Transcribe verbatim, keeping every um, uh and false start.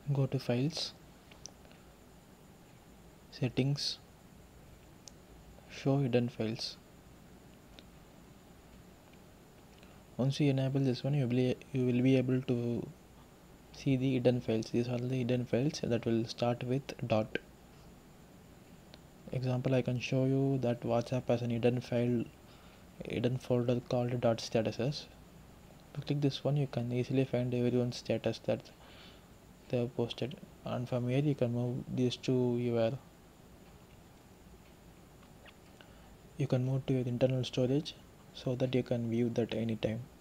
Go to files, settings, show hidden files. Once you enable this one, you will be, you will be able to see the hidden files. These are the hidden files that will start with dot. Example, I can show you that WhatsApp has an hidden file, hidden folder called dot statuses. To click this one, you can easily find everyone's status that they have posted, and from here you can move these to your you can move to your internal storage so that you can view that anytime.